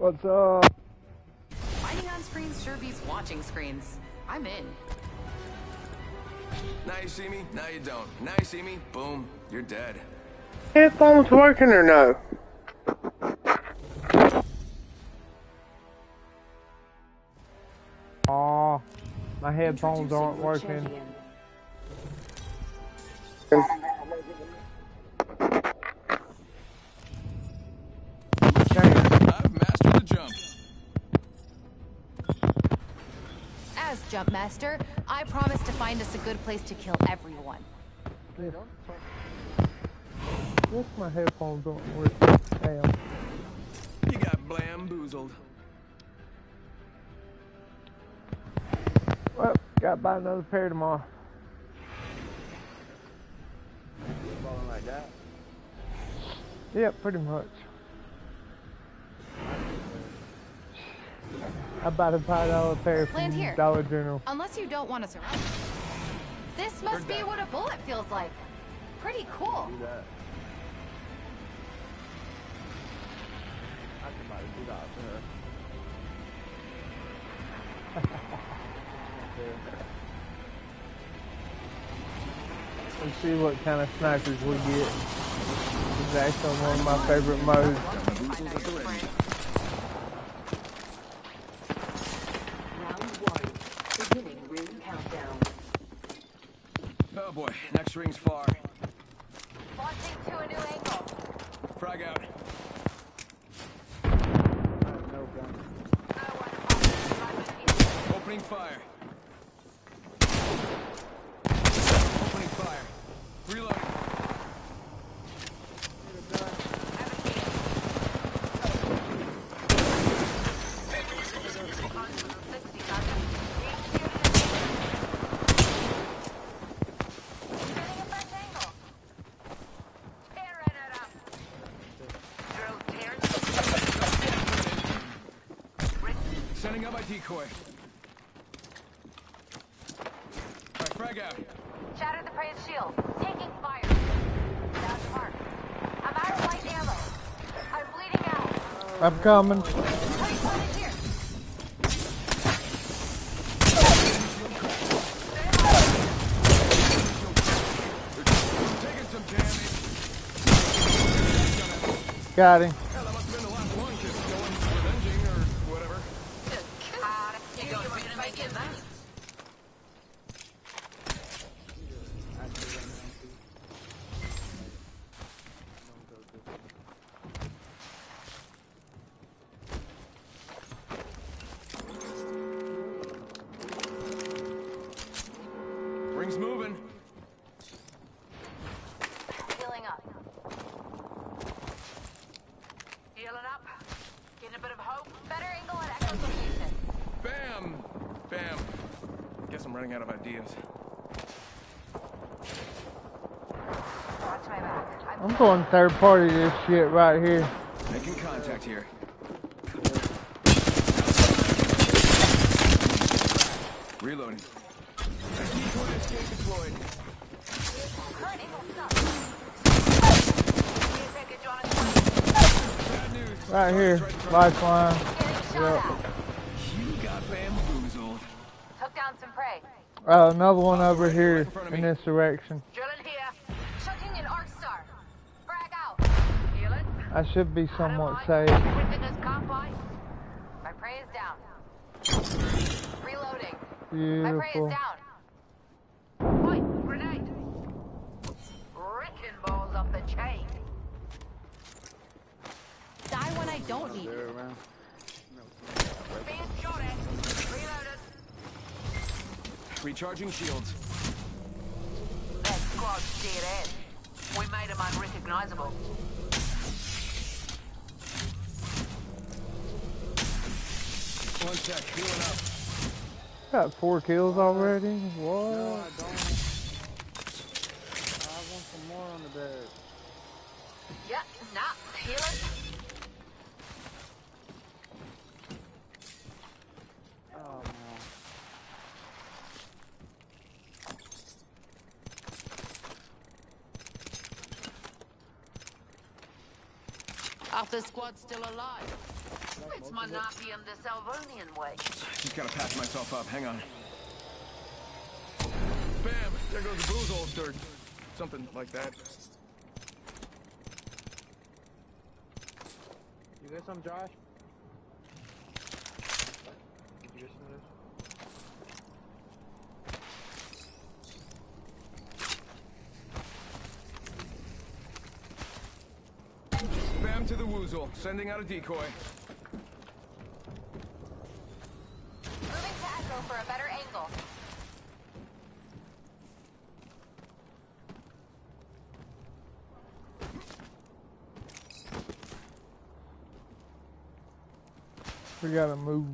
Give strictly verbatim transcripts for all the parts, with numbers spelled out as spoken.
What's up? Fighting on screens sure beats watching screens. I'm in. Now you see me, now you don't. Now you see me, boom, you're dead. Headphones working or no? Aw, my headphones aren't working. I've mastered the jump. As Jump Master, I promise to find us a good place to kill everyone. Yes, my headphones aren't working. Damn. You got bamboozled. Well, gotta buy another pair tomorrow. Falling like that? Yep, pretty much. I bought a five dollar pair from Land here. Dollar General. Unless you don't want to surround. This must be what a bullet feels like. Pretty cool. Do that. I can buy two dollars for her. Let's see what kind of snipers we get. It's actually one of my favorite modes. Oh boy, next ring's far. Launching to a new angle. Frag out. No gun. Opening fire. Opening fire. Reloading. Sending out my decoy. Alright, frag out. Shattered the prey's shield. Taking fire. Down to mark. I'm out of light ammo. I'm bleeding out. I'm coming. Wait, what is here? Taking some damage. Got him. Hell, that must have been the last one, just going revenging or whatever. You don't want to make it that. Ring's moving. Healing up. Healing up. Getting a bit of hope. Better angle at Echo location. Bam! Bam. Guess I'm running out of ideas. Watch my back. I'm I'm going third party this shit right here. Making contact here. Reloading. Decoy escape deployed. current angle stuck. Bad news. Right here. Lifeline. Getting shot Yep. at. You got bamboozled. Took down some prey. Uh, another one over here in this direction. Drilling here. Chucking an arc star. Frag out. Healing. I should be somewhat safe. Within this compound. My prey is down. Reloading. My prey is Beautiful. down. Point. Grenade. Wrecking balls off the chain. Die when I don't need They're you. around. Being shot at. Reloaded. Recharging shields. That squad's dead end. We made them unrecognizable. One sec, healing up. Got four kills already? No, What? I don't. I want some more on the bed. Yep, nah, healing. Oh, no. Half the squad's still alive. It's my Manapium the Salvonian way. Just gotta patch myself up. Hang on. Bam! There goes the booze holster. Something like that. You get some, Josh? Did you get some of this? Bam to the woozle. Sending out a decoy. Moving to Echo for a better angle. We gotta move.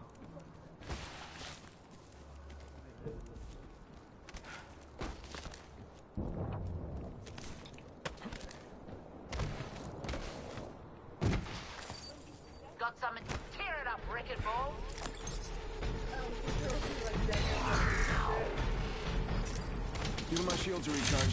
Got something. Tear it up, wrecking ball. Giving my shield to recharge.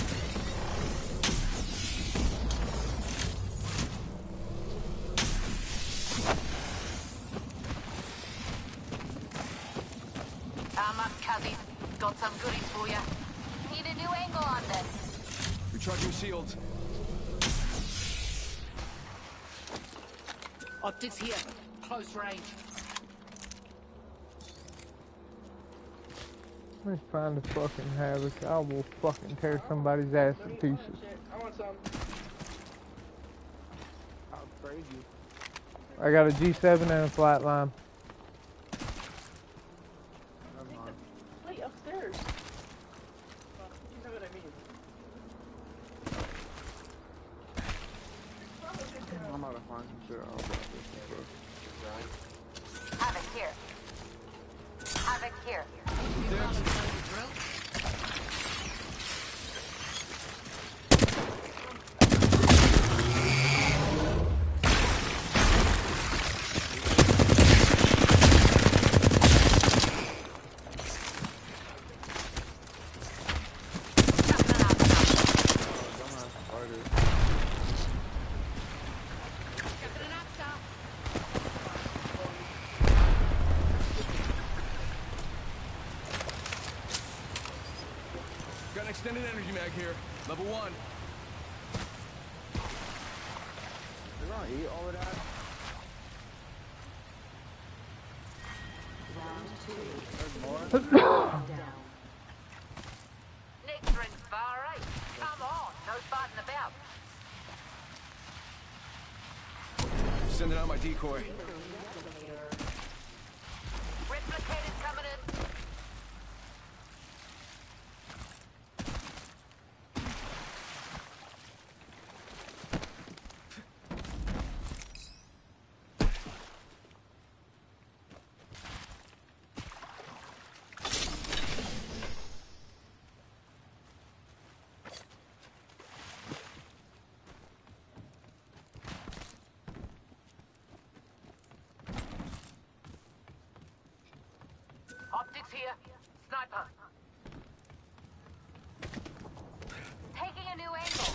I'm up, Cuzzy. Got some goodies for you. Need a new angle on this. Recharging shields. Optics here. Close range. Let me find the fucking havoc. I will fucking tear somebody's ass to pieces. I want some. I'll praise you. I got a G seven and a flatline. Never mind. Wait, upstairs. You know what I mean. I'm about to find some shit out about this and stuff. Havoc here. Havoc here. Got an extended energy mag here. Level one. You're gonna eat all of that? There's more? Next ring's bar eight. Come on, no fighting about. Sending out my decoy. Replicators coming in. Optics here. Sniper. Taking a new angle.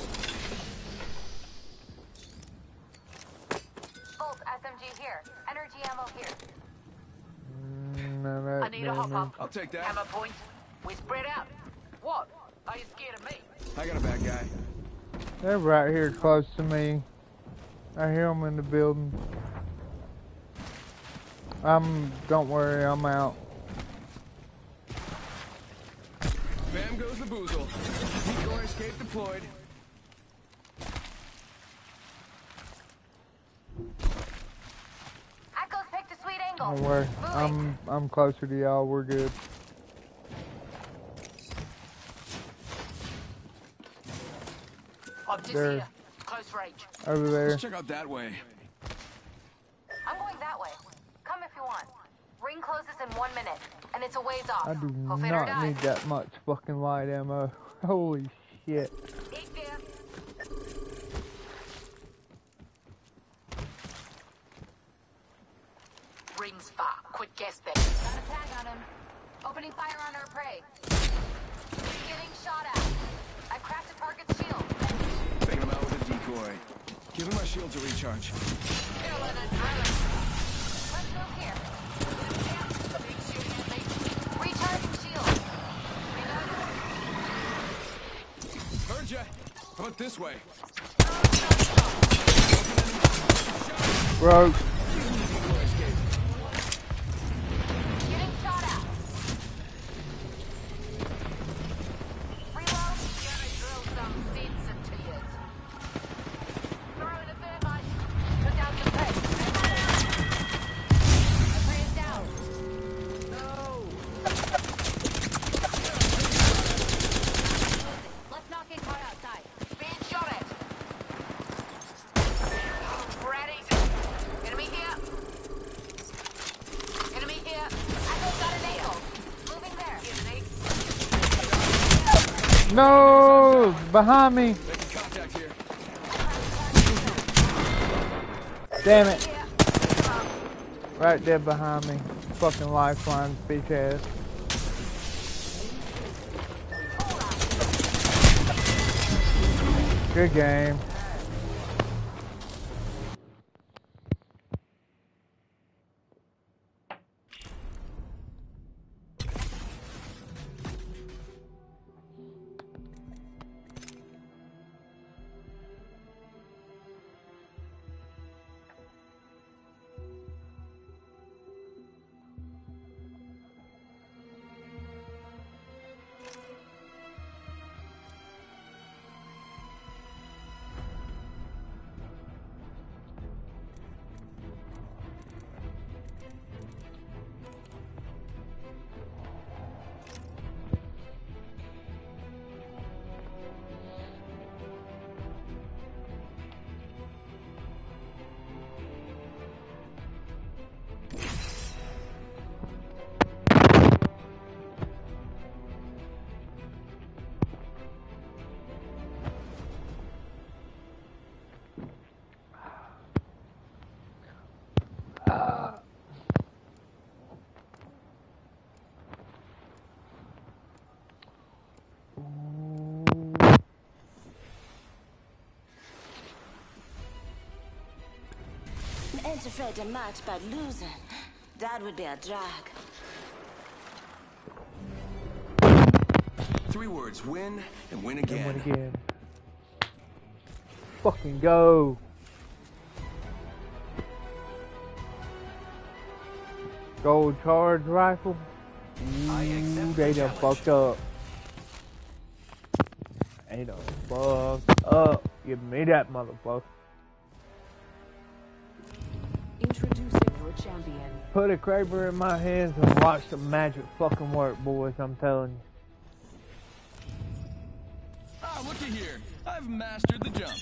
Bolt S M G here. Energy ammo here. Mm, no, that I need a hop damage. up. I'll take that. Hammer point. We spread out. What? Are you scared of me? I got a bad guy. They're right here close to me. I hear them in the building. I'm, don't worry, I'm out. Bam goes the boozle. Decoy escape deployed. Echo's picked a sweet angle. Don't worry, Moving. I'm, I'm closer to y'all, we're good. Optics There. here. Close range. Over there. Let's check out that way. I'm going that way. Come if you want. Ring closes in one minute, and it's a ways off. I do Go fit or not die. need that much fucking light ammo. Holy shit. Eight there. Rings far. Quick guess bet. Got a tag on him. Opening fire on our prey. Getting shot at. I cracked a target's shield. Taking him out with a decoy. Giving my shield to recharge. Killing and drilling. Look this way. Bro. Getting shot at. Reload. Gonna drill some sense into you. Throwing a thermite. Put down the prey. The prey is down. No. Let's not get caught outside. Being shot at. Braddies. Enemy here. Enemy here. I just got an ankle. Moving there. No! Behind me. Making contact here. Damn it. Right there behind me. Fucking lifeline, bitch ass. Good game. Ain't afraid to match by losing. That would be a drag. Three words: win and win And again. win again. Fucking go. Gold charge rifle. Ooh, they done fucked up. They done fucked up. Give me that motherfucker. Introducing your champion. Put a Kraber in my hands and watch the magic fucking work, boys. I'm telling you. Ah, looky here. I've mastered the jump.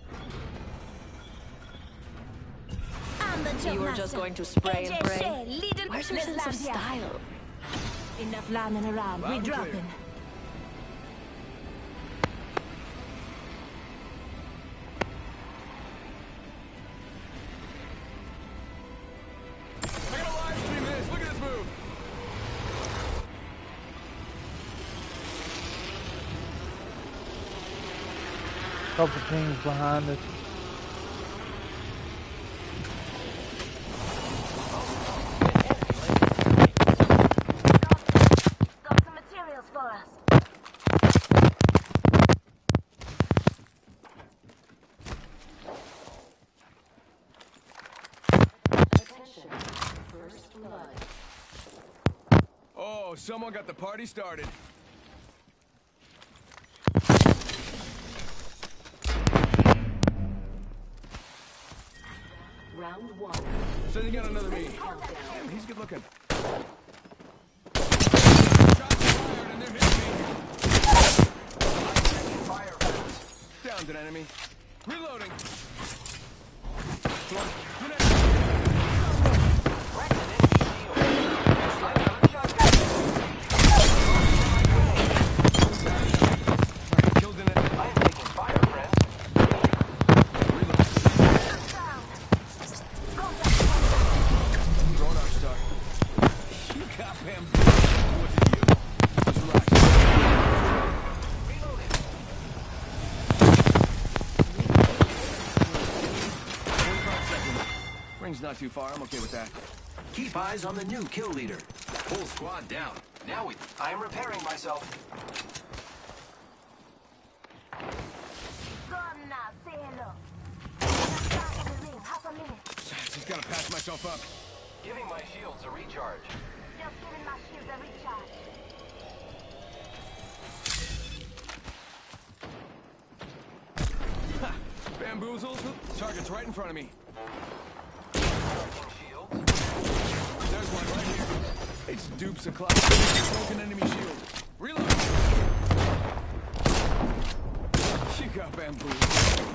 I'm the jump You were master. just going to spray and pray. Where's your sense of style? Enough landing around. Loud We and dropping. clear. I got a live stream this. Look at this move. Couple teams behind us. Got some materials for us. Attention. First blood. Oh, someone got the party started. Round one. Sending out another me. Countdown. Damn, he's good looking. Shots fired and they're hitting me. Downed an enemy. Reloading. Grenade. Killed an enemy. I am taking fire, friend. Reload. Throwing our start. You got him. What did you? Just relax. Reloading. forty-five seconds. Ring's not too far. I'm okay with that. Keep eyes on the new kill leader. Whole squad down. Now we... I am repairing myself. Just gotta patch myself up. Giving my shields a recharge. Just giving my shields a recharge. Ha! Bamboozled. Target's right in front of me. Charging shields. There's one right here. It's dupes o'clock. Broken enemy shield. Reload. She got bamboozled.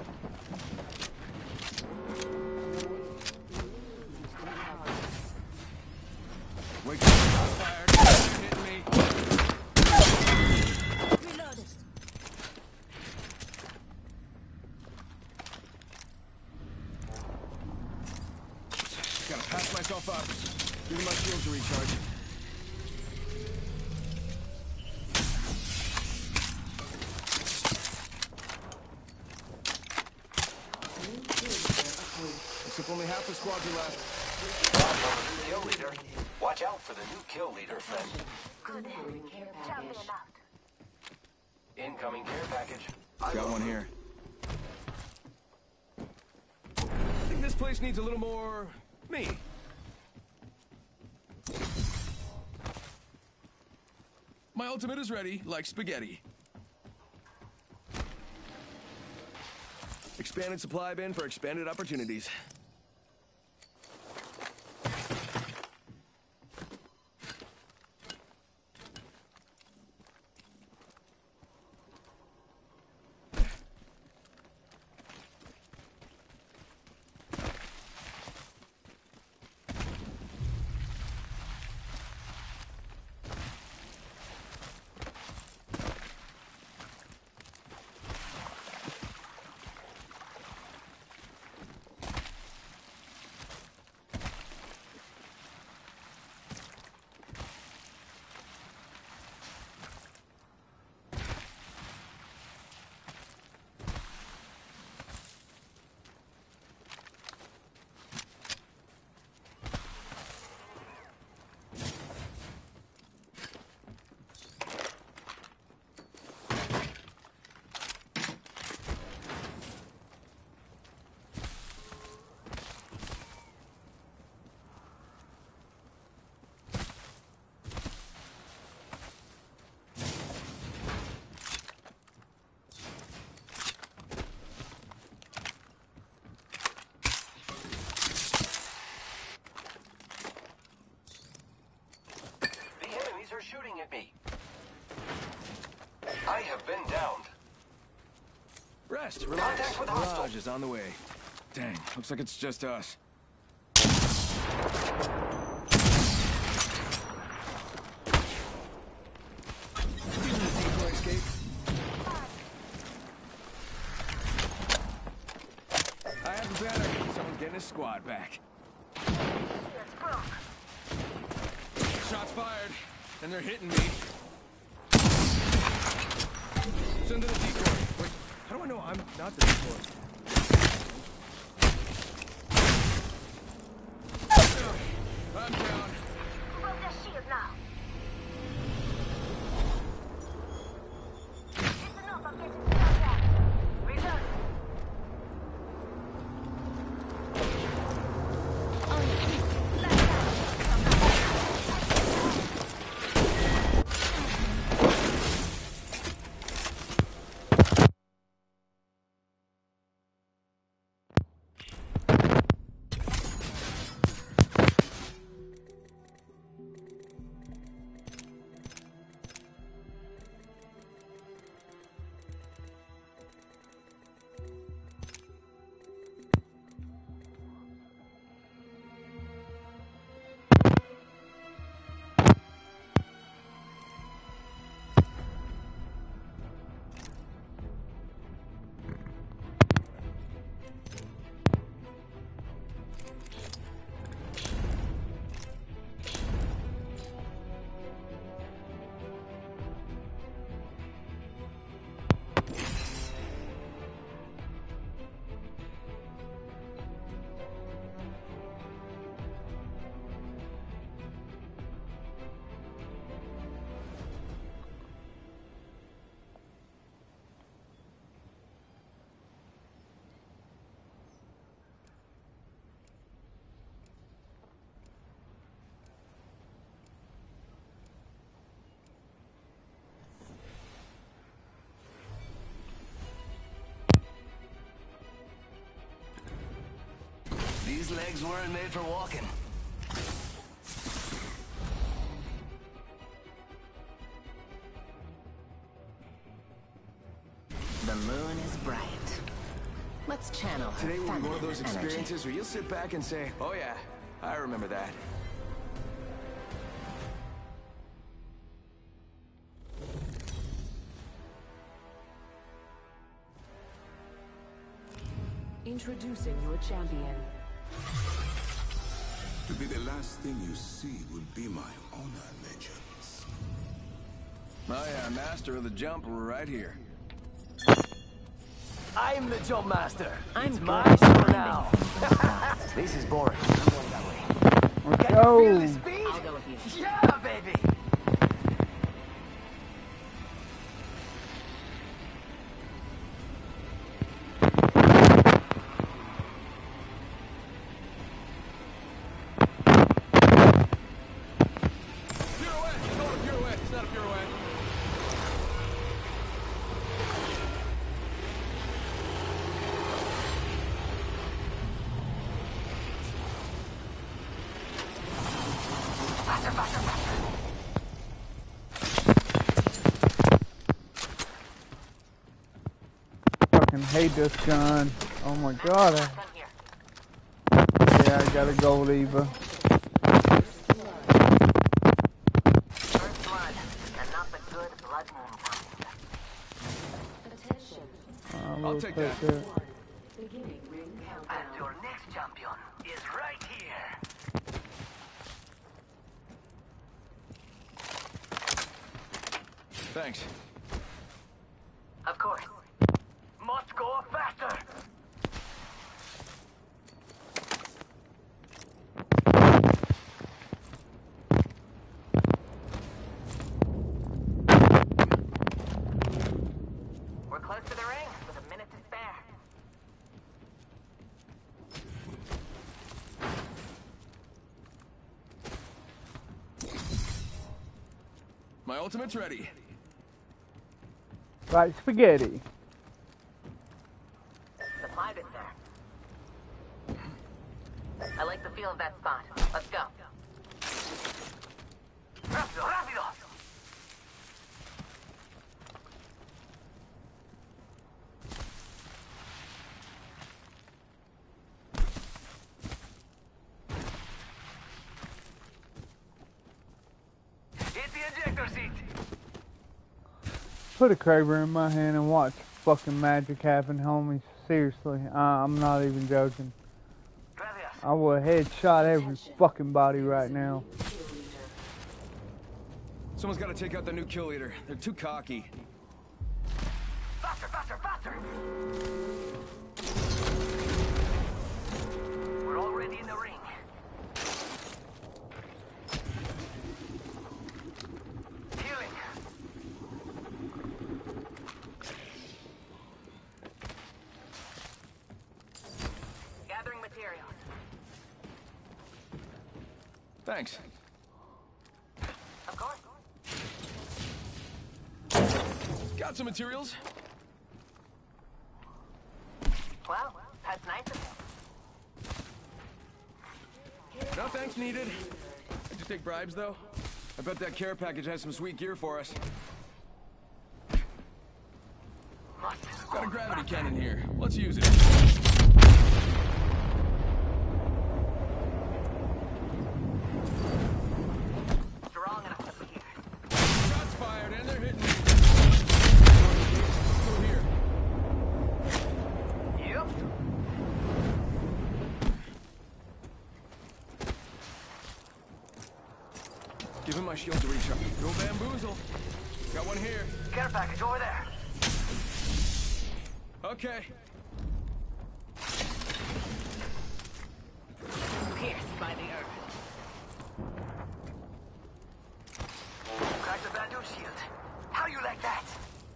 Wake up, shots fired. They're hitting me. Reloaded. Gotta patch myself up. Giving my shields a recharge. Looks like only half the squads are left. Watch on the new kill leader. Watch out for the new kill leader, friend. Good. Champion out. Incoming care package. Got one here. I think this place needs a little more me. My ultimate is ready, like spaghetti. Expanded supply bin for expanded opportunities. Are shooting at me. I have been downed. Rest, relax. Contact with hostile. Barrage is on the way. Dang, looks like it's just us. Using the decoy escape. I have the banner. Someone's getting his squad back. Shots fired. And they're hitting me. Send to the decoy. Wait, how do I know I'm not the decoy? I'm down. Broke their shield now. It's enough. I'm getting shot at. Reload. These legs weren't made for walking. The moon is bright. Let's channel her Today will be one of feminine those energy. experiences where you'll sit back and say, oh yeah, I remember that. Introducing your champion. To be the last thing you see will be my honor, Legends. Oh yeah, master of the jump right here. I'm the jump master. I'm it's good my at show climbing now. things This is boring. I'm going that way. Let's Can you feel the go. speed? I'll go with you. Yeah, baby. Pirouette! It's not a pirouette. It's not a pirouette. Faster, faster, faster. Fucking hate this gun. Oh my god. I, Done here. yeah, I got a gold Eva. First blood, and not the good blood moon kind. Attention. I'm I'll gonna take take that. that. Beginning ring And countdown. your next champion is right here. Thanks. Of course. Must go faster. We're close to the ring with a minute to spare. My ultimate's ready. Like spaghetti. Supply bin there. I like the feel of that spot. Let's go. Rápido, rápido. Hit the ejector seat. Put a Kraber in my hand and watch fucking magic happen, homies. Seriously, uh, I'm not even joking. Gracias. I will headshot every fucking body right now. Someone's got to take out the new kill leader. They're too cocky. Faster, faster, faster. We're already in the ring. Healing. Gathering materials. Thanks. Of course. Got some materials. Well, that's nice of you. No thanks needed. Did you take bribes, though? I bet that care package has some sweet gear for us. Got a gravity cannon here. Let's use it. Strong enough to here. Shots fired, and they're hitting me. Go here. Yep. Give him my shield to recharge. Go bamboozle. Got one here. Care package over there. Okay. Pierced by the earth. Crack the Bandu shield. How you like that?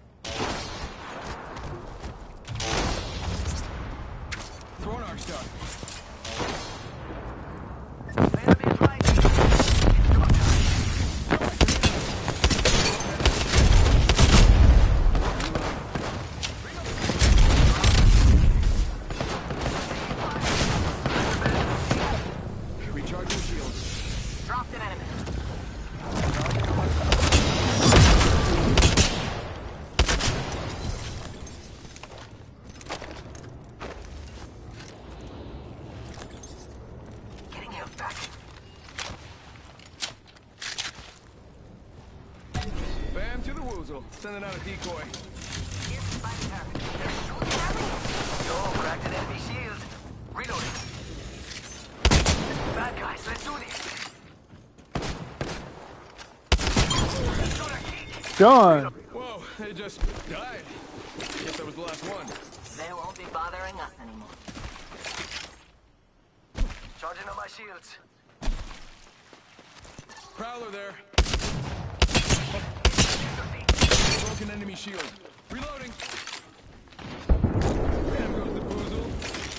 Throw an arc star. Enemy is right here. It's your time. proposal. Sending out a decoy. Here's the spike target. They're shooting at me. Yo, cracked an enemy shield. Reloading. Bad guys, let's do this. Done. Whoa, they just died. Guess that was the last one. They won't be bothering us anymore. Charging on my shields. Prowler there. Broken enemy shield. Reloading. There goes the boozle.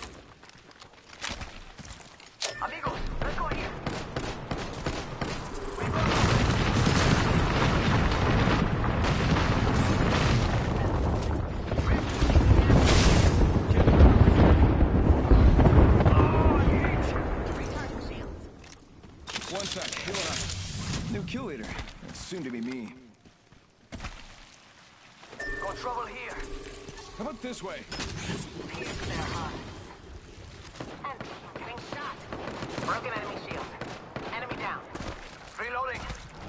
Amigos, let's go here. One sec, healing up. New kill leader. Soon to be me. Got trouble here. How about this way? Pierce their hearts. Enemy getting shot. Broken enemy shield. Enemy down. Reloading.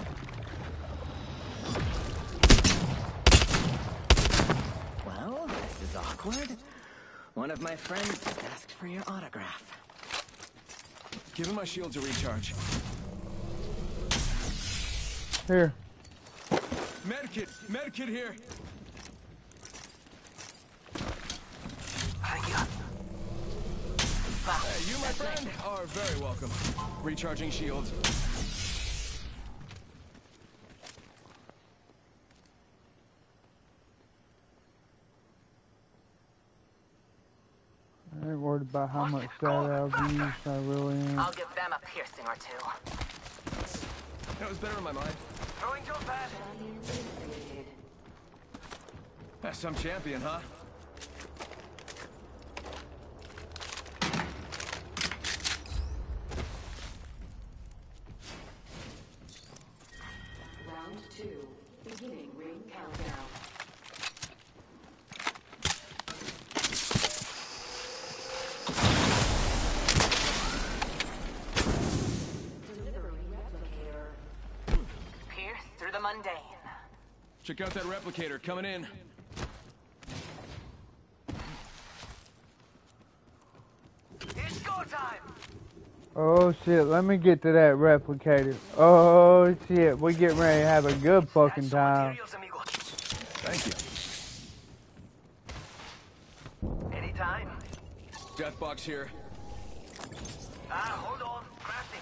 Well, this is awkward. One of my friends just asked for your autograph. Giving my shields a recharge. Here. Medkit! Medkit here! Thank you. Hey, you, my friend, are very welcome. Recharging shields. I ain't worried about how much data I've used. I really am. I'll give them a piercing or two. That was better in my mind. Throwing jump pad. That's some champion, huh? Round two. Beginning ring countdown. Delivering replicator. Pierce through the mundane. Check out that replicator coming in. It's go time. Oh shit, let me get to that replicator. Oh shit, we getting ready to have a good fucking time. Thank you. Anytime. Death box here. Ah, hold on. Crafting.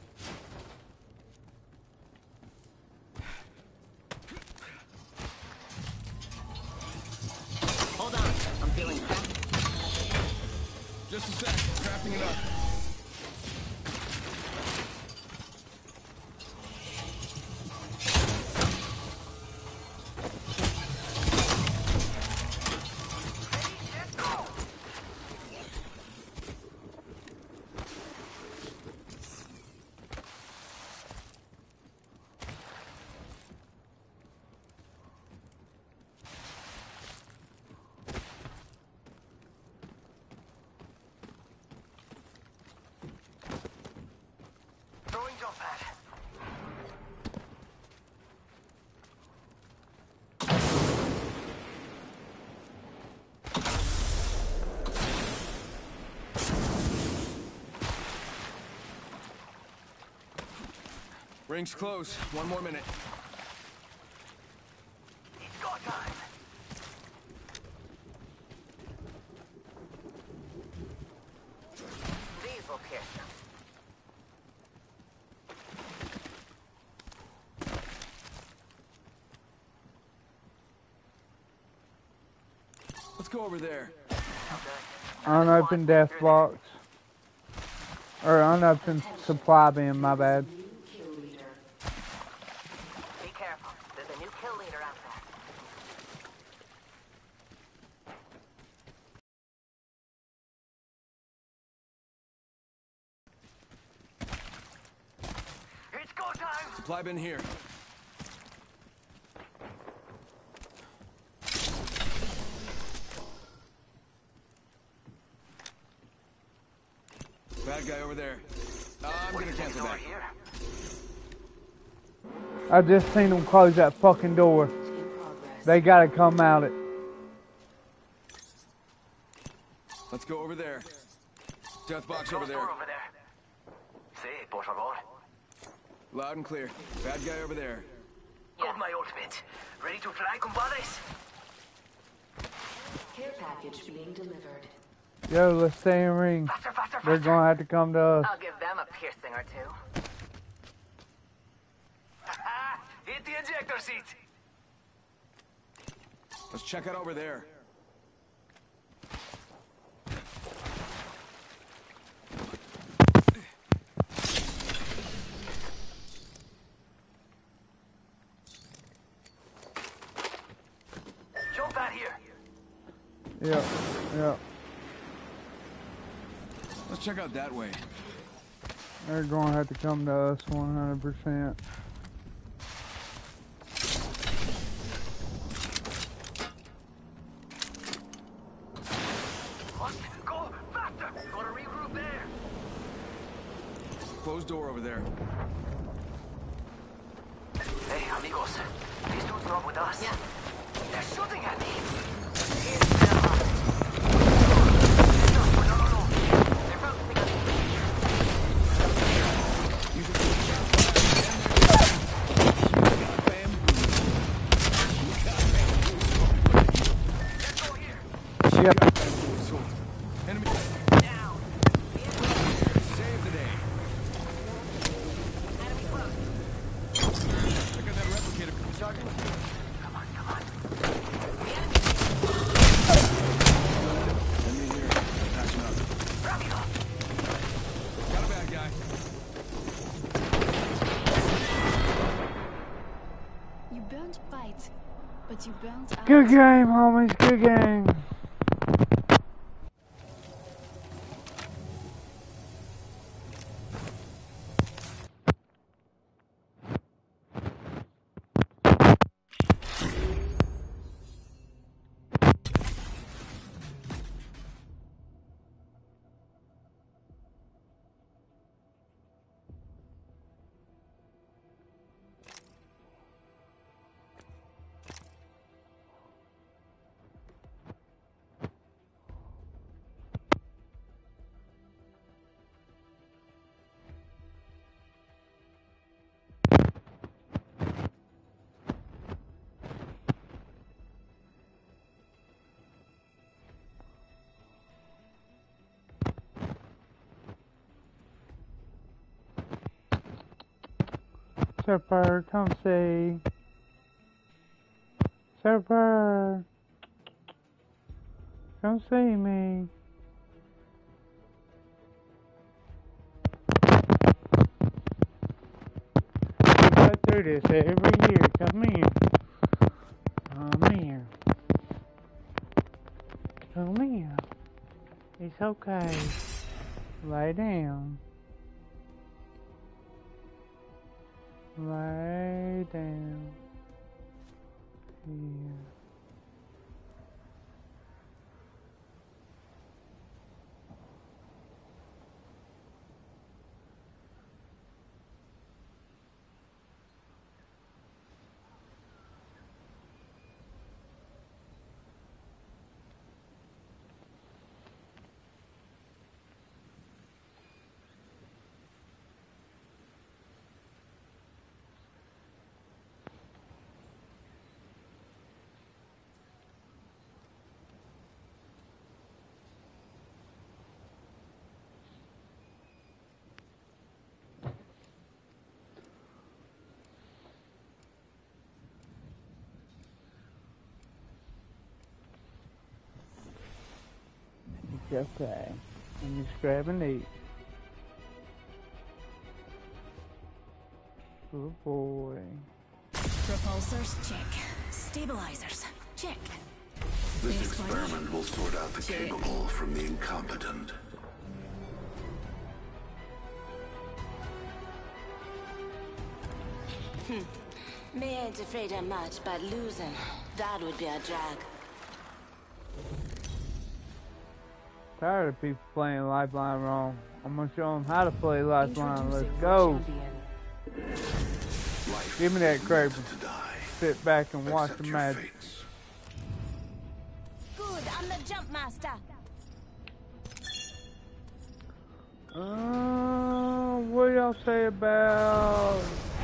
Hold on, I'm feeling crap. Just a sec. Crafting it up. Throwing jump pad. Ring's close. One more minute. It's go time. These will pierce them. Let's go over there. Unopened death box. Or unopened supply bin, my bad. Be careful. There's a new kill leader out there. It's go time. Supply bin here. Bad guy over there. Uh, I'm gonna cancel that. I just seen him close that fucking door. They gotta come out it. Let's go over there. Death box over Close there. door over there. Sí, por favor. Loud and clear. Bad guy over there. Got my ultimate. Ready to fly, compadres? Care package being delivered. Yo, let's stay in ring. Faster, faster, They're faster. gonna have to come to us. I'll give them a piercing or two. Hit the ejector seat. Let's check out over there. Jump out here. Yep, yep. Let's check out that way. They're gonna have to come to us one hundred percent. What? Go faster. Gotta regroup there. Closed door over there. Hey, amigos. These dudes not with us. Yeah. They're shooting at me. Yep. Enemy Down. save the day. Check out that replicator, Sergeant. Come on, come on. Enemy here. Patching up. Rápido. Got a bad guy. You burned bright, but you burned out. Good game, homies. Good game. Surfer, come see. Surfer, come see me. We go through this every year. Come here. Come here. Come here. It's okay. Lay down. Lay down here. It's okay. I'm just grabbing these. Good boy. Propulsors, check. Stabilizers, check. This experiment will sort out the capable from the incompetent. Hmm. Me ain't afraid of much, but losing, that would be a drag. Tired of people playing Lifeline wrong. I'm gonna show them how to play Lifeline. Let's go. Give me that Kraber. sit back and watch the magic. Good, I'm the jump master. Uh, what y'all say about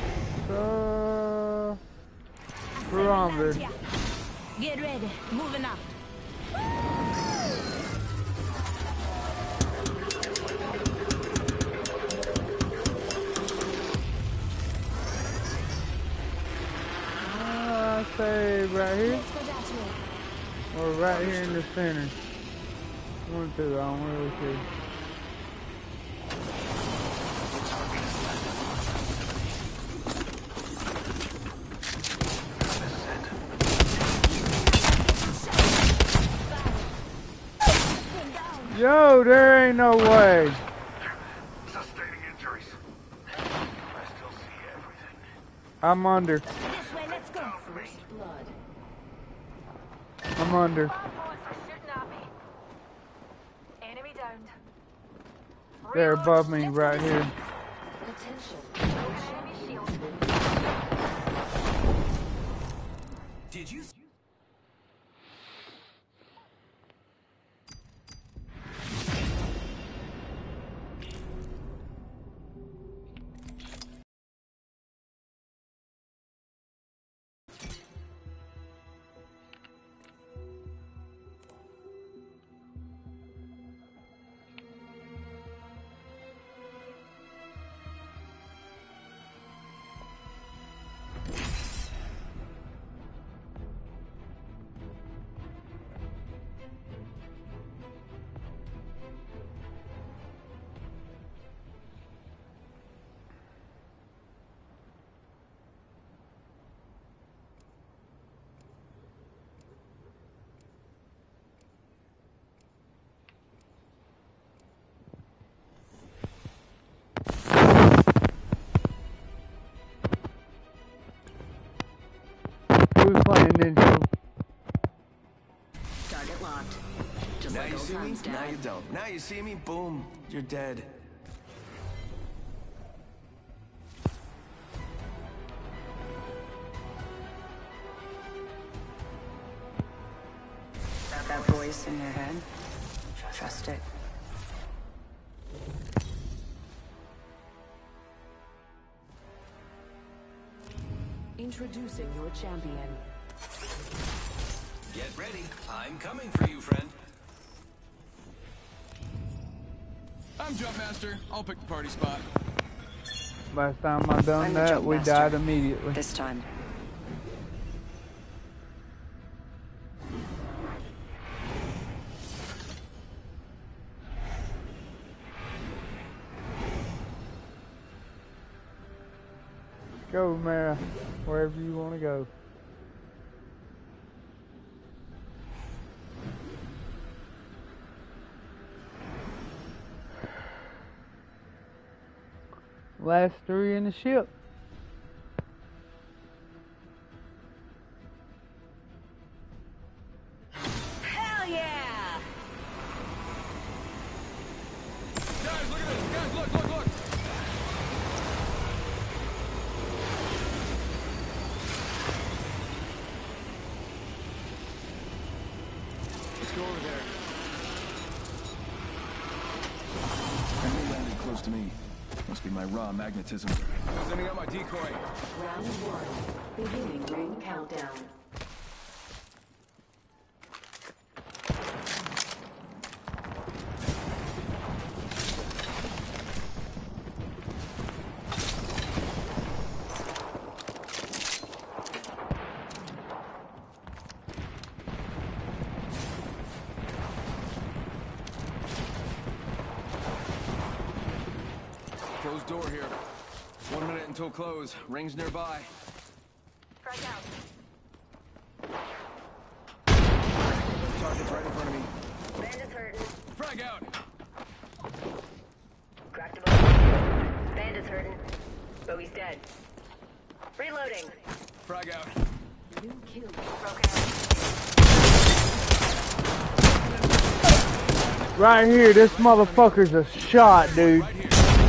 uh, barometer? Get ready, moving up. Uh, I say right here, or right here in the center. One, two, I don't really see. Yo, there ain't no way. Sustaining injuries. I still see everything. I'm under. This way, let's go. First blood. I'm under. Enemy downed. They're above me right here. Attention. Enemy shield. Did you? Who's playing Ninja? Target locked. Just Now like you old see me, times, now Dad. you don't. Now you see me, boom, you're dead. That voice in your head, trust it. Introducing your champion. Get ready. I'm coming for you, friend. I'm Jump Master. I'll pick the party spot. Last time I done I'm the that, jump we master. died immediately. This time. Go, Mara, wherever you want to go. Last three in the ship. Hell yeah! Guys, look at this. Guys, look, look, look. Let's go over there. Enemy landed close to me. Must be my raw magnetism. Sending out my decoy. Round one. Beginning ring countdown. Closed door here. One minute until close. Rings nearby. Frag out. Target's right in front of me. Bandit's hurting. Frag out. Cracked him open. Bandit's hurting. Bogey's dead. Reloading. Frag out. New kill. Broken out. Right here, this motherfucker's a shot, dude. Right here.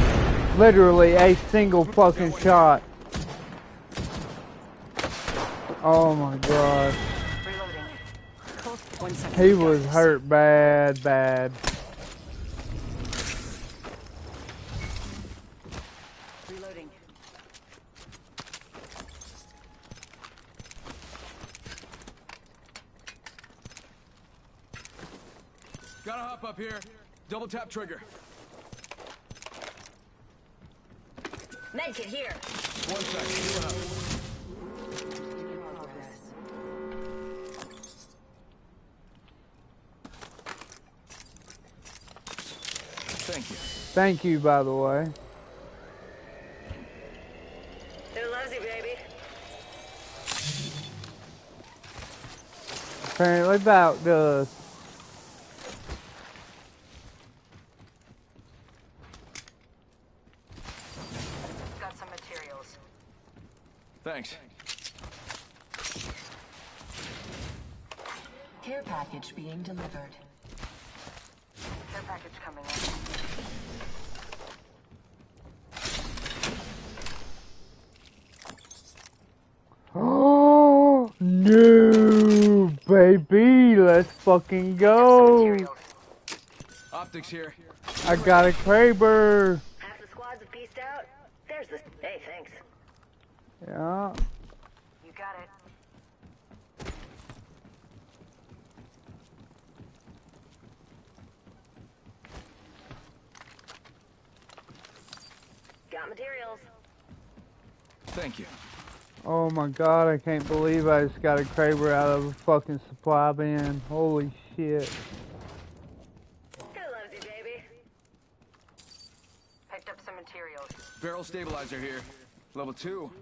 Literally a single fucking shot. Oh my god. Reloading. One second. He was hurt bad, bad. Reloading. Gotta hop up here. Double tap trigger. Medkit here. One second. Healing up. Thank you. Thank you, by the way. Who loves you, baby? Apparently about does. Got some materials. Thanks. Care package being delivered. Care package coming in. Oh no, baby, let's fucking go. Optics here. I got a Kraber. Half the squads have pieced out. There's the. Hey, thanks. Yeah. You got it. Got materials. Thank you. Oh my god, I can't believe I just got a Kraber out of a fucking supply bin. Holy shit. Who loves you, baby? Picked up some materials. Barrel stabilizer here. Level two.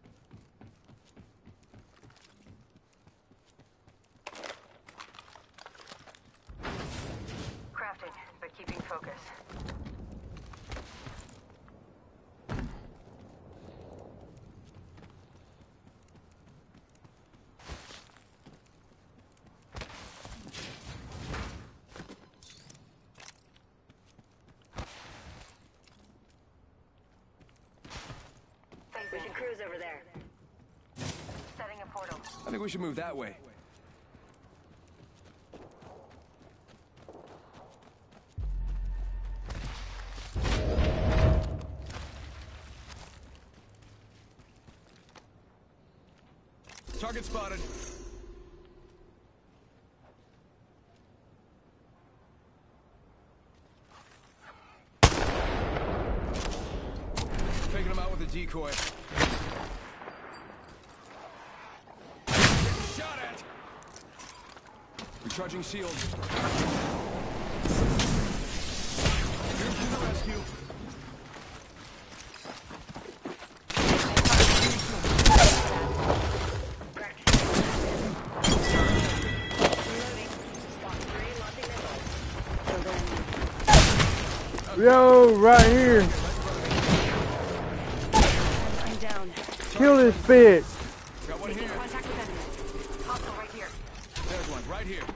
Crafting, but keeping focus. We should cruise over there. Setting a portal. I think we should move that way. Target spotted. Taking him out with a decoy. Shot at. Recharging shield. Here to the rescue. Yo, right here. I'm down. Kill this bitch. Got one here. Contact with enemy. Hostile right here. There's one right here.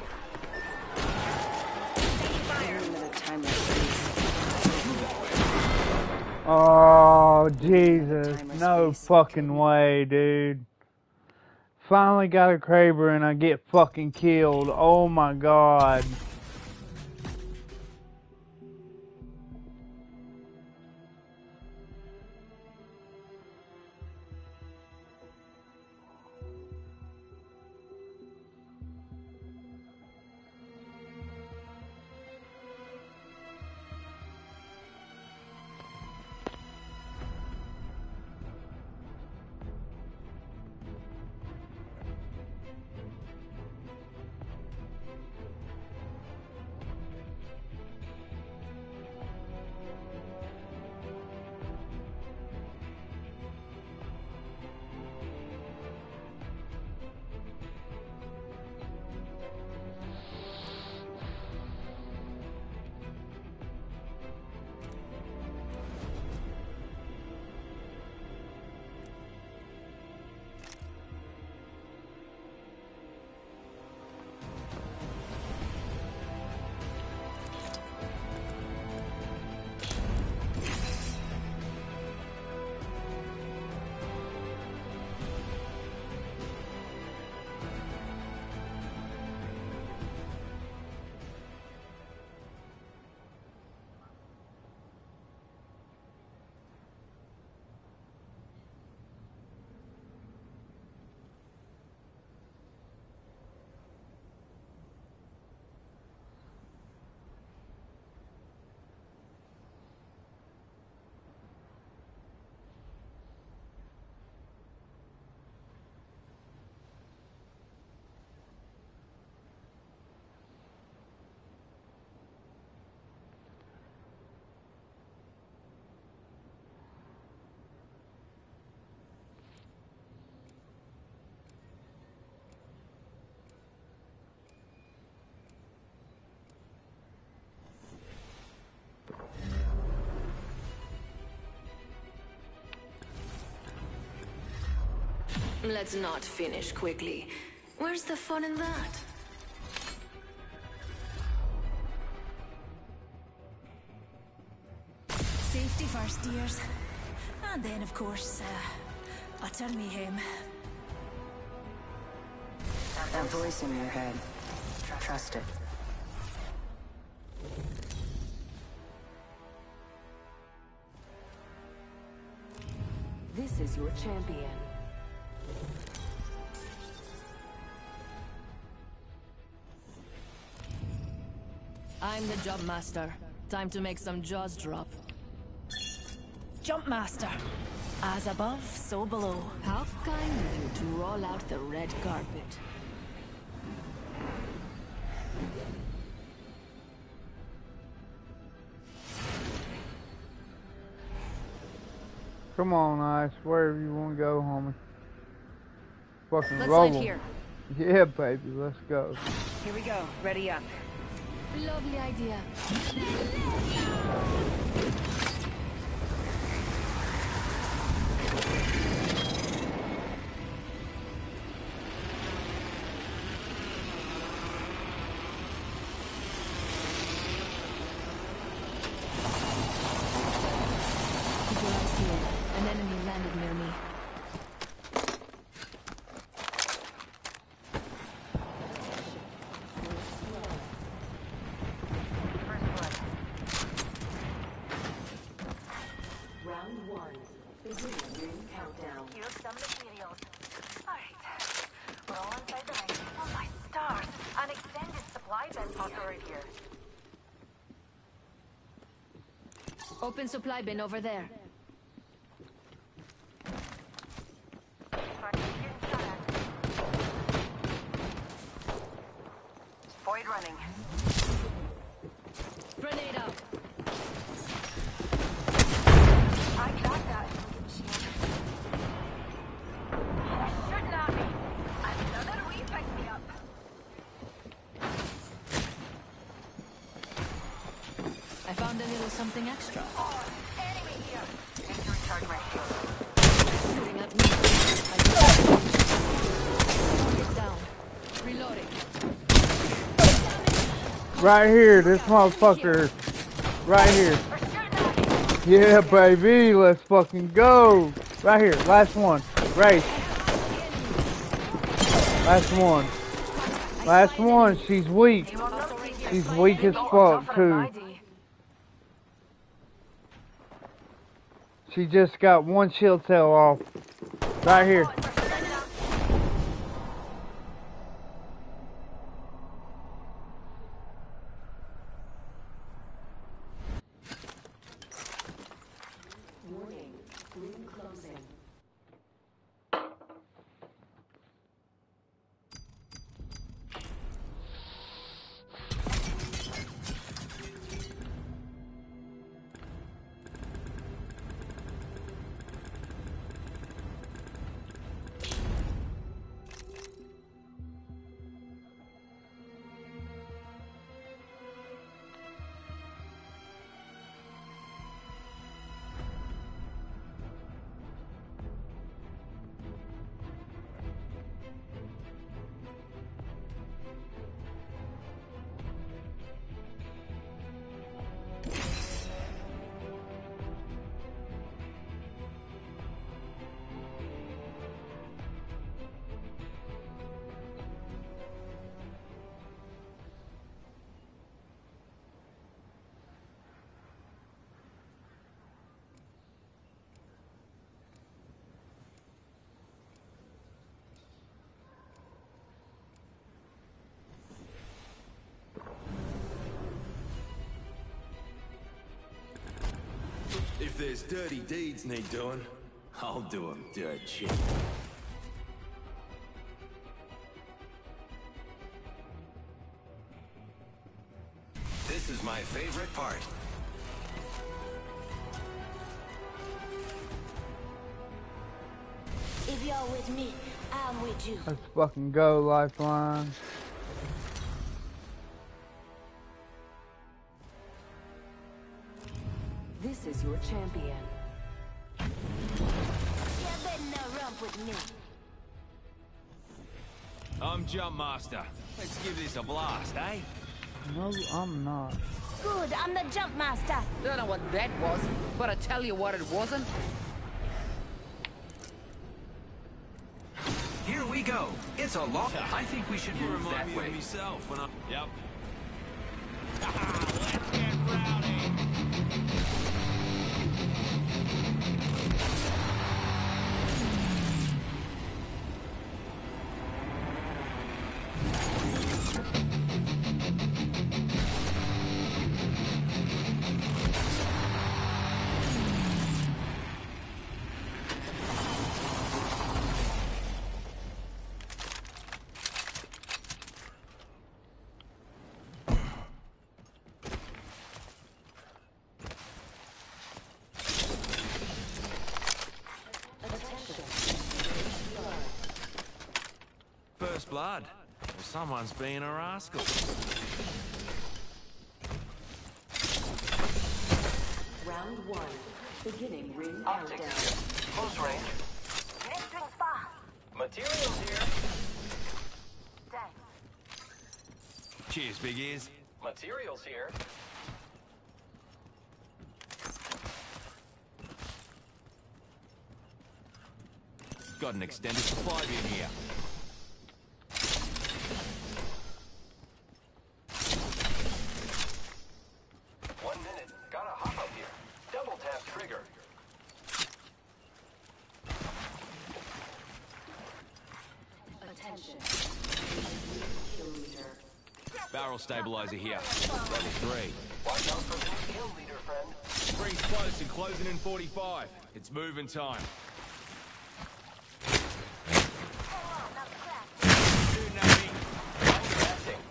Another time like this. Oh, Jesus. No fucking way, dude. Finally got a Kraber and I get fucking killed. Oh my god. Let's not finish quickly. Where's the fun in that? Safety first, dears. And then, of course, uh, utter mayhem. That voice in your head. Trust it. This is your champion. I'm the jump master. Time to make some jaws drop. Jump master. As above, so below. How kind of you to roll out the red carpet. Come on, Ice. Wherever you want to go, homie. Fucking Let's roll. land here. Yeah, baby. Let's go. Here we go. Ready up. Lovely idea. Keep your eyes peeled. An enemy landed near me. Round one. Beginning ring countdown. Here's some materials. Alright. We're all inside the ring. Oh my stars. An extended supply bin also right here. Open supply bin over there. Void running. Grenade out. I got that. Shooting at me. Another wee picked me up. I found a little something extra. Oh, enemy here. Need to recharge my shield. Shooting at me. I Target down. Reloading. Right here. This motherfucker. Right here. Yeah, baby. Let's fucking go. Right here. Last one. Race. Last one. Last one. She's weak. She's weak as fuck, too. She just got one shield cell off. Right here. Warning. Ring closing. If there's dirty deeds need doing, I'll do them dirt cheap. This is my favorite part. If you're with me, I'm with you. Let's fucking go, Lifeline. This is your champion. You better not romp with me. I'm Jump Master. Let's give this a blast, eh? No, I'm not. Good, I'm the jump master. Don't know what that was, but I tell you what it wasn't. Here we go. It's a long. I think we should You move remind that me way. of myself when I... Yep. Let's get rowdy. First blood. Well, someone's being a rascal. Round one. Beginning ring Optics countdown. here. Close range. Missing spot. Materials here. Thanks. Cheers, big ears. Materials here. Got an extended supply bin here. One minute. Gotta hop up here. Double tap trigger. Attention. Kilometer. Barrel stabilizer here. Level three. Watch out for the kill leader, friend. Rings close and closing in forty-five. It's moving time. Shooting at me. Passing.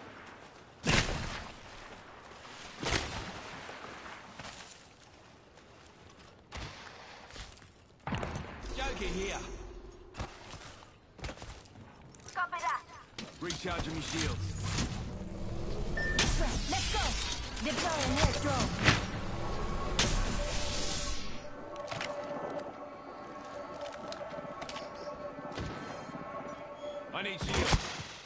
Joker here. Copy that. Recharging my shields. Let's go. Deploying head drone. I need shields.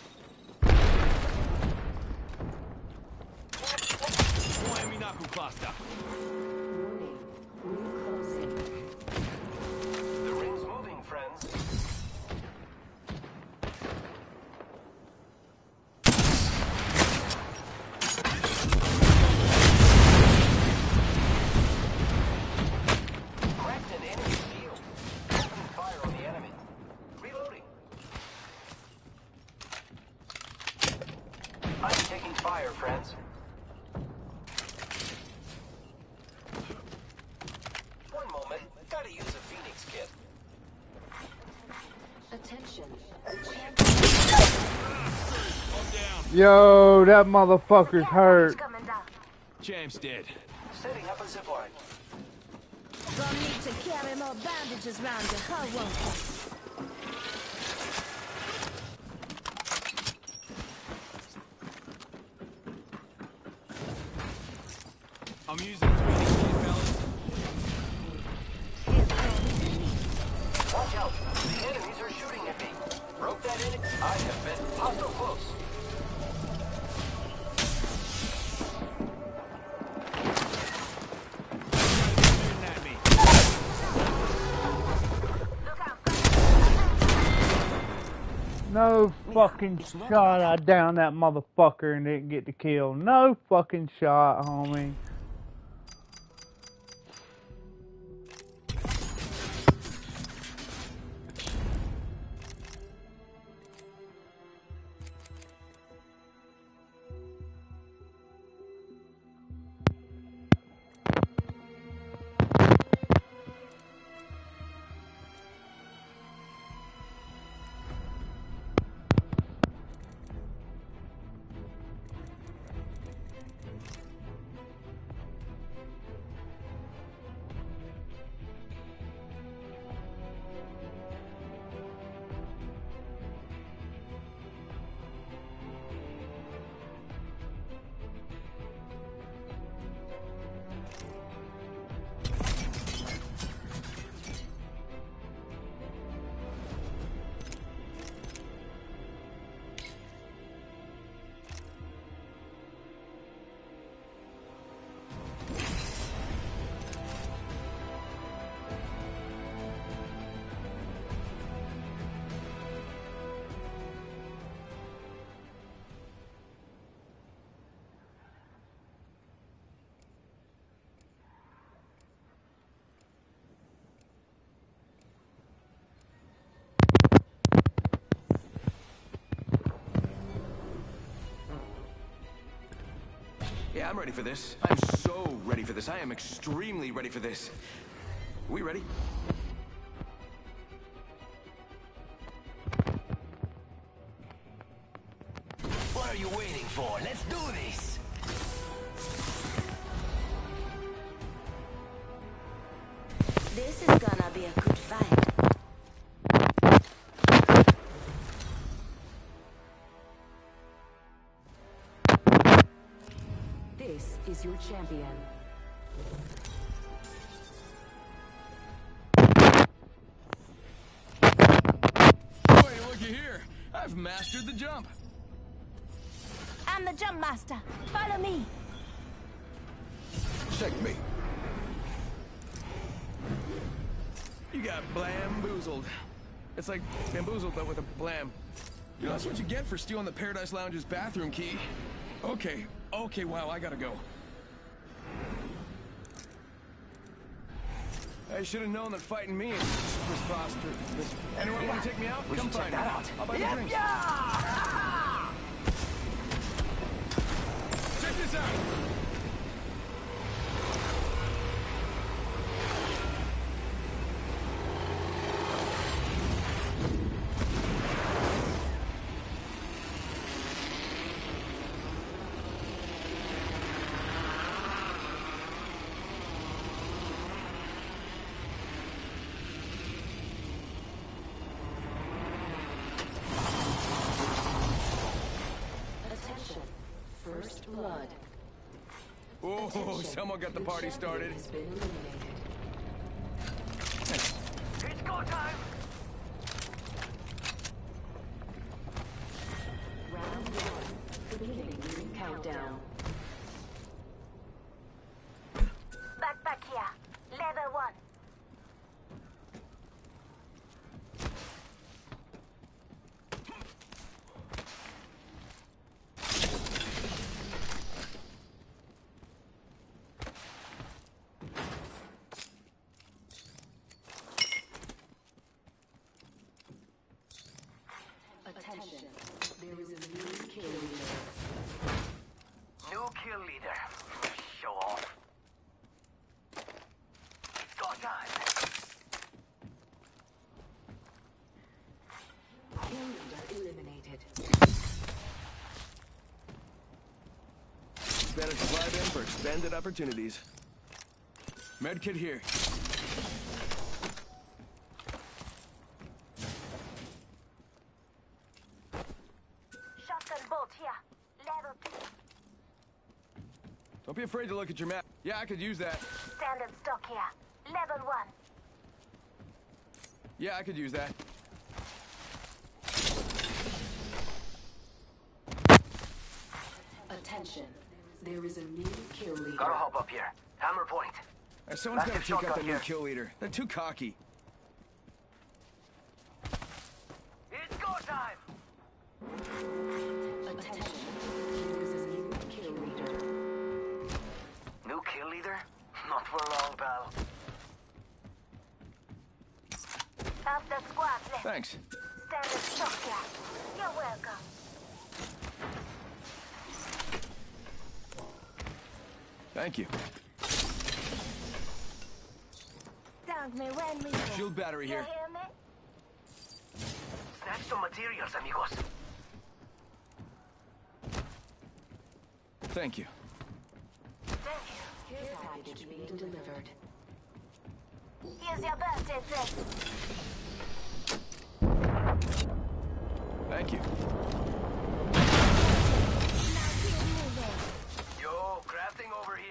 Flying me knuckle cluster. The ring's moving, friends. Cracked an enemy shield. Opening fire on the enemy. Reloading. I'm taking fire, friends. One moment. Gotta use a Phoenix kit. Attention. I'm down. Yo, that motherfucker's hurt. Coming down. Champ's dead. Setting up a zipline. Gonna need to carry more bandages round you, huh, won't you? I'm using Phoenix kit, fellas. Watch out. The enemies are shooting at me. Broke that enemy. I have been hostile close. Shooting at me. No fucking shot. I downed that motherfucker and didn't get the kill. No fucking shot, homie. Yeah, I'm ready for this. I'm so ready for this. I am extremely ready for this. We ready? What are you waiting for? Let's do this! This is gonna be a good fight. This is your champion. Wait, looky here. I've mastered the jump. I'm the jump master. Follow me. Checkmate. You got bamboozled. It's like bamboozled, but with a blam. You know, that's what you get for stealing the Paradise Lounge's bathroom key. Okay, okay, wow, I gotta go. I should have known that fighting me is was prosperous. Anyone want to take me out? We Come should check find that me. out. I'll buy the Yep, drinks. yeah! Check this out. Attention. First blood. Oh, someone got the party started. Has been eliminated. It's go time! Round one. Beginning ring countdown. Backpack here. Level one. Attention. There is a new kill leader. New kill leader. Show off. Go time! Kill leader eliminated. Better supply them for expanded opportunities. Medkit here. Shotgun bolt here. Level two. Don't be afraid to look at your map. Yeah, I could use that. Standard stock here. Level one. Yeah, I could use that. Attention. There is a new kill leader. Gotta hop up here. Hammer point. Uh, someone's got to Massive take out shotgun that new here. kill leader. They're too cocky. It's go time! Attention. There is a new kill leader. New kill leader? Not for long, pal. Half the squad left. Thanks. Standard stock here. You're welcome. Thank you. Thank me when we can. Shield battery You here. hear me? Snatch some materials, amigos. Thank you. Thank you. Care package being delivered. Here's your birthday present. Thank you. Now keep moving. Yo, crafting over here.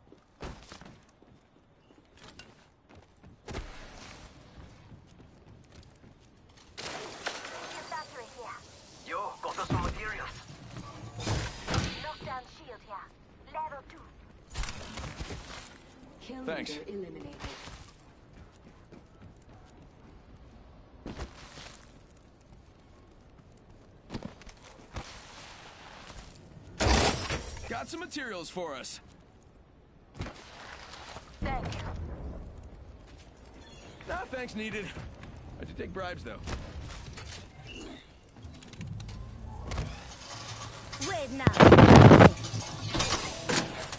Here's battery here. Yo, got us some materials. Knockdown shield here. Level two. Kill Thanks. leader eliminated. Got some materials for us. Thank you. Nah, thanks needed. I should take bribes though. Wait now.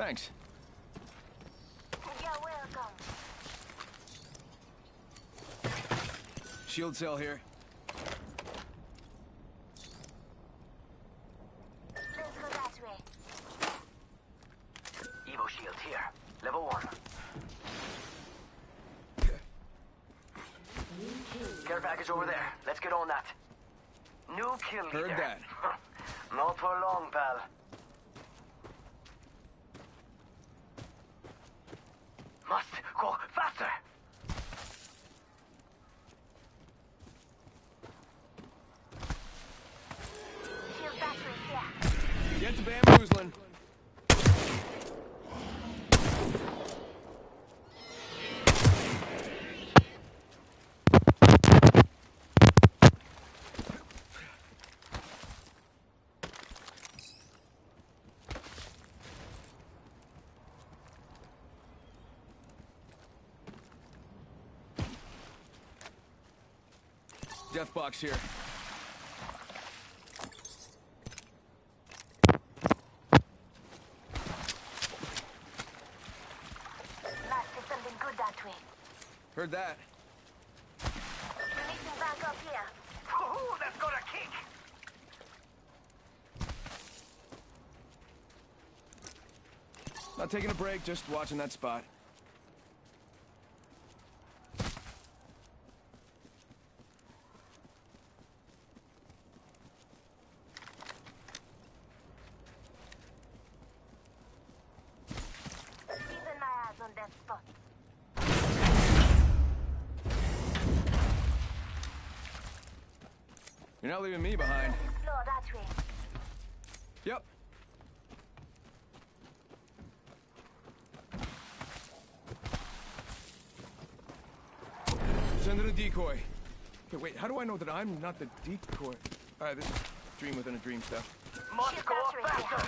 Thanks. You're welcome. Shield cell here. Let's go that way. Evo shield here. Level one. Care package over there. Let's get on that. New kill leader. Heard that. Not for long, pal. Must go faster. Shield battery here. Get to bamboozling. Death box here. Must be something good that way. Heard that. Releasing back up here. Ooh, that's got a kick. Not taking a break, just watching that spot. Keeping my eyes on that spot. You're not leaving me behind. Explore that way. Yep. Send in a decoy. Okay, wait, how do I know that I'm not the decoy? Alright, this is dream within a dream stuff. Must go faster.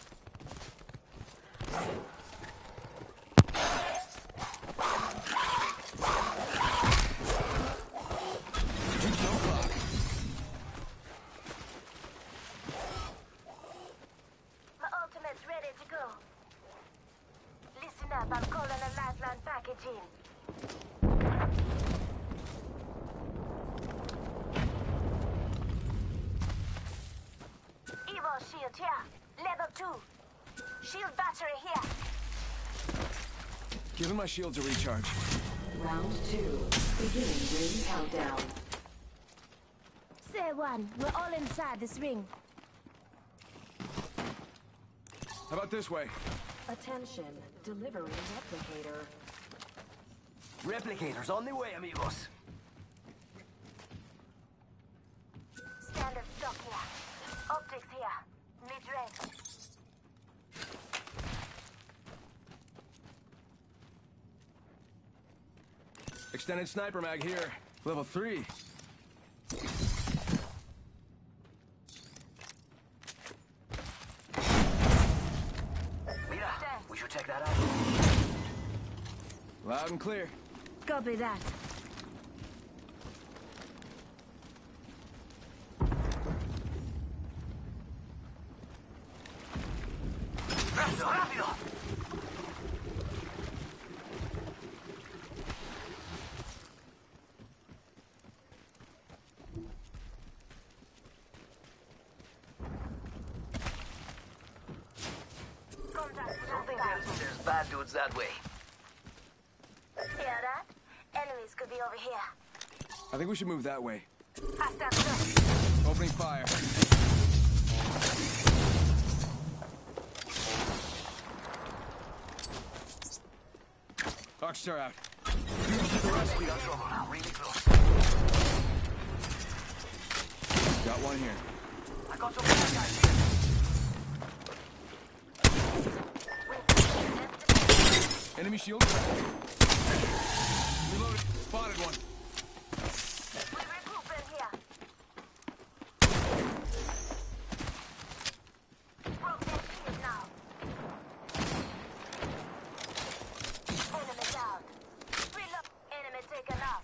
My ultimate's ready to go. Listen up, I'm calling a lifeline package in. Evo shield here. Level two. Shield battery here. Giving my shields a recharge. Round two. Beginning ring countdown. Say one, we're all inside this ring. How about this way? Attention. Delivering replicator. Replicators on the way, amigos. Standard stock here. Optics here. Mid-range. Extended sniper mag here. Level three. Mira, we should check that out. Loud and clear. Copy that. Rápido, rápido. Don't think there's, there's bad dudes that way. Hear that? Enemies could be over here. I think we should move that way. Hostile close. Opening fire. Arcstar out. We got trouble now, really close. Got one here. I got some bad guys here. Enemy shield. Reloaded. Spotted one. We regroup in here. Broke that shield now. Enemy down. Reload. Enemy taken out.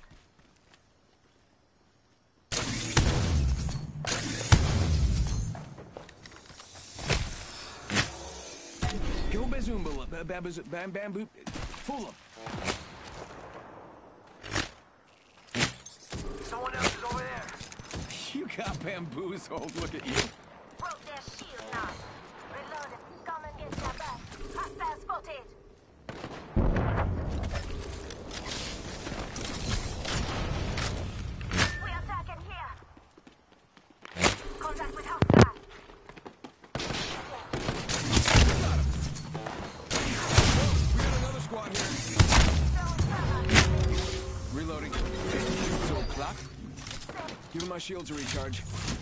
Go Bazoomba, ba- babaz- bam bamboo, fool 'em. Someone else is over there. You got bamboozled, look at you. Broke their shield now. Reloaded. Come and get your back. Hostile spotted. We attacking here. Contact with hostile. We got another squad here. Reloading. So, clock. Giving my shields a recharge.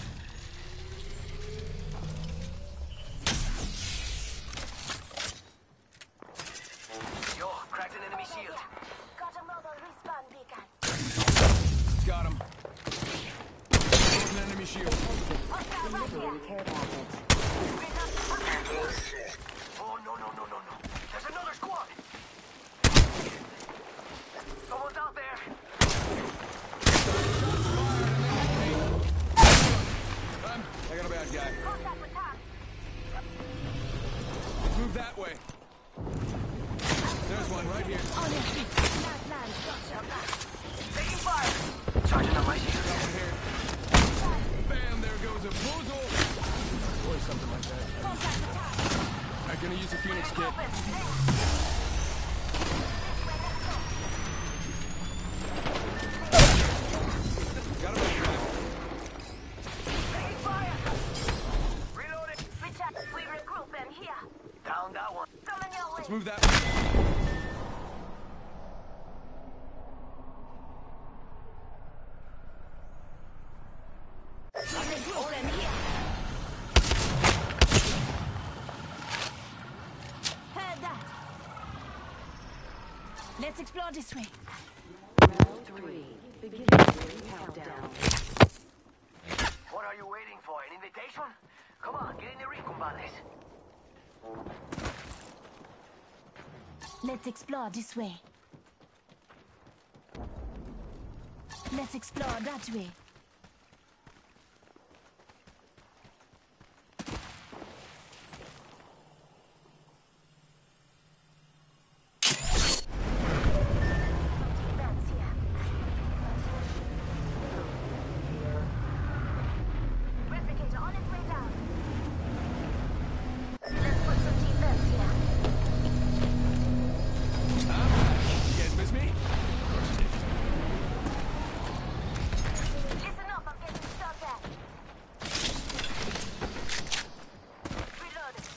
Yo, cracked an enemy shield. Got a mobile respawn beacon. Got him. An enemy shield. Hostile right here. Oh, no, no, no, no, no. There's another squad. Someone's out there. Um, I got a bad guy. Contact with Tom. Move that way. There's one right here. On your feet. Last man, got your back. Taking fire. Charging on my shield. Over here. Bam, there goes a boozle. Or something like that. Contact with Tom. I'm gonna use a Phoenix kit. Got him back. Taking fire. Reloading. Richard, we regroup them here. Down that one. Coming your way. Let's move that way. We regroup them here. Heard that. Let's explore this way. Round three. Beginning ring countdown. What are you waiting for? An invitation? Come on, get in the ring, compadres. Let's explore this way. Let's explore that way. That's here. Replicator on its way down. Let's put some defense here. You guys miss me? Listen up, I'm getting shot at. Reloading.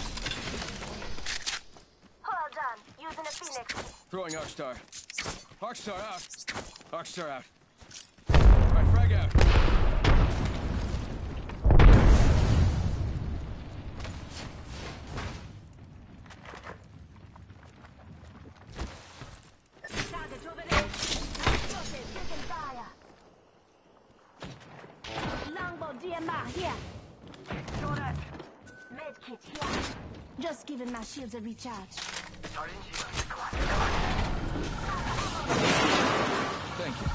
Hold on, using a Phoenix. Throwing Arcstar. Arcstar out. Arcstar out. Alright, frag out. Target over there. Spotted, taking fire. Longbow D M R here. Do that. Medkit here. Just giving my shields a recharge. Sergeant shield. Come on, Thank you.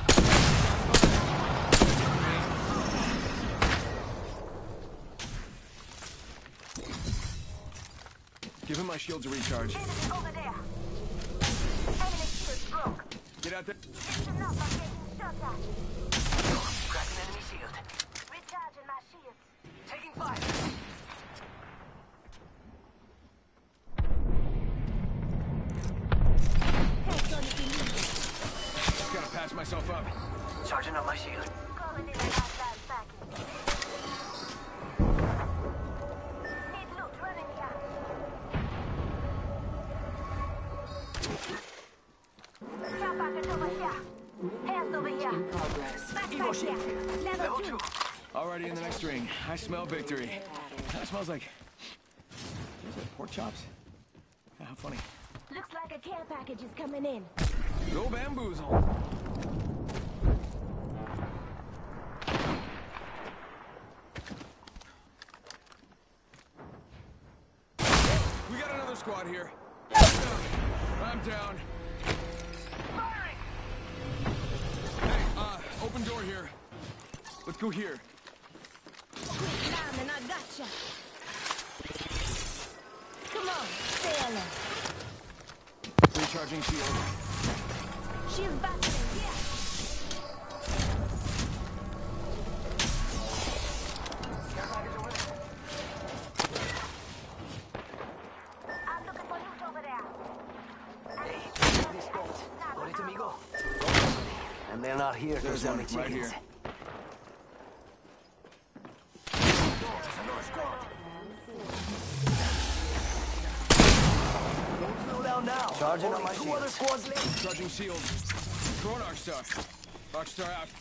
Give him my shields a recharge. Enemy over there. Enemy shield broke. Get out there. Listen up, I'm getting shot at. Cracked an enemy shield. Recharging my shields. Taking fire. Heads on it in me. Gotta patch myself up. Charging on my shield. Calling in a hotline package. Need loot running here. Care package over here. Hands over here. Backpack here. Level two. Already in the next ring. I smell victory. That smells like... Is it pork chops? How funny. Looks like a care package is coming in. Go bamboozle. We got another squad here. I'm down. Firing! Hey, uh, open door here. Let's go here. Lyman, I gotcha. Come on. Recharging shield. Shield battery, here. I'm looking for loot over there. Hey, this boat. Ahorita, amigo. And they're not here. There's one right here. Now. Charging on my shield. Two other squads left. Charging shield. Throwing Arcstar. Arcstar out.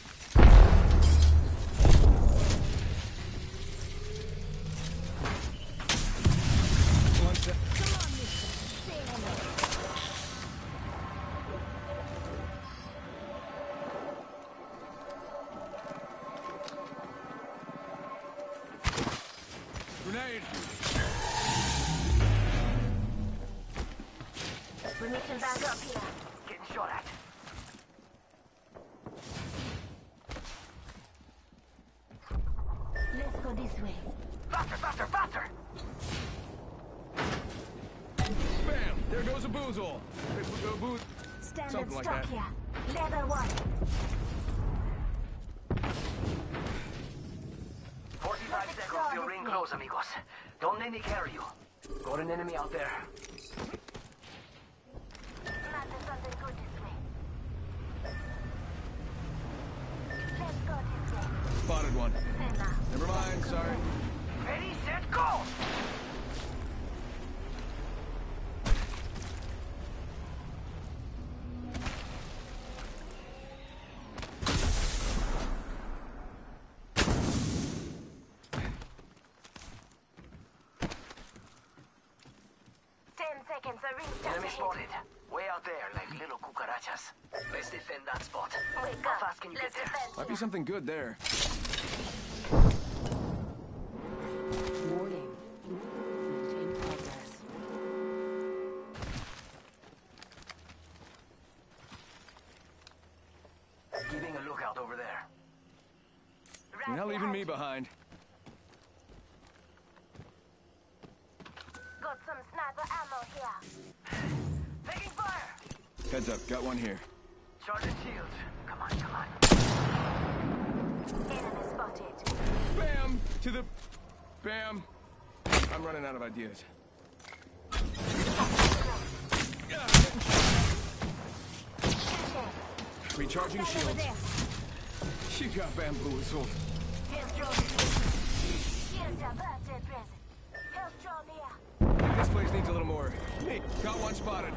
One sec. Come on, mister. Grenade. Munition bag up here. Getting shot at. Let's go this way. Faster, faster, faster! Bam! There goes a boozle. A booz. Standard Something like stock that. here. Level one. forty-five seconds till ring close, amigos. Don't let me carry you. Got an enemy out there. Might be something good this way. Let's go this way. Spotted one. Senna. Never mind, sorry. Ready, set, go! Ten seconds, a ring Enemy starts spotted. Way out there, like little cucarachas. Let's defend that spot. Wake How up. fast can you Let's get there? defend. Might be something good there. Warning. Movement in progress. Giving a lookout over there. You're not leaving me behind. Got some sniper ammo here. Taking fire! Heads up, got one here. Charge the shield. Come on, come on. Enemy spotted. Bam! To the... Bam! I'm running out of ideas. Recharging Stand over shields. there. She got bamboozled. Here's your Here's your birthday present. Help draw me out. I think this place needs a little more. Hey, got one spotted.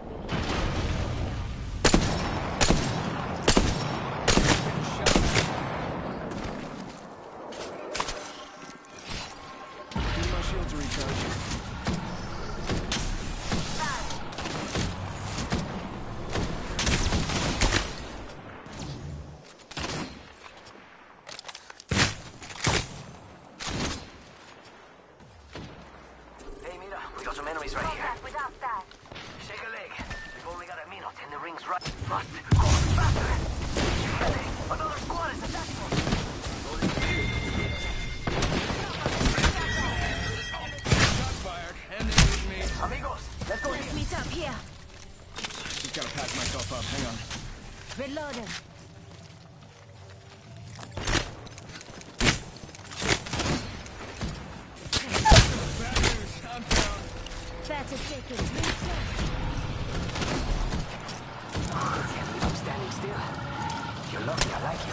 Give my shields a recharge. Hey, mira, we got some enemies right here. Contact with outside. Shake a leg. We've only got a minute and the ring's right. Must go faster. Hey, another squad is attacking us. Shots fired, and they hit me. Amigos, let's go Let's here. meet up here. Just gotta patch myself up. Hang on. Reloading. Bad news. I'm down. thirty seconds. Restart. Can't believe I'm standing still. You're lucky I like you.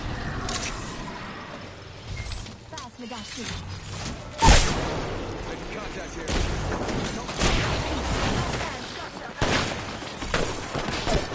Pass me that shit. Making contact here. Outside.